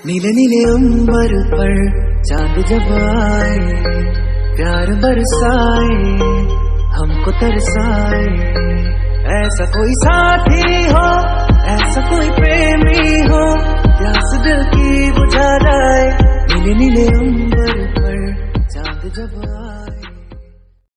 नीले नीले अंबर पर चांद जब आए, प्यार बरसाए, हमको तरसाए। ऐसा कोई साथी हो, ऐसा कोई प्रेमी हो, प्यास दिल की बुझा जाए। नीले नीले अंबर पर चांद जब आए।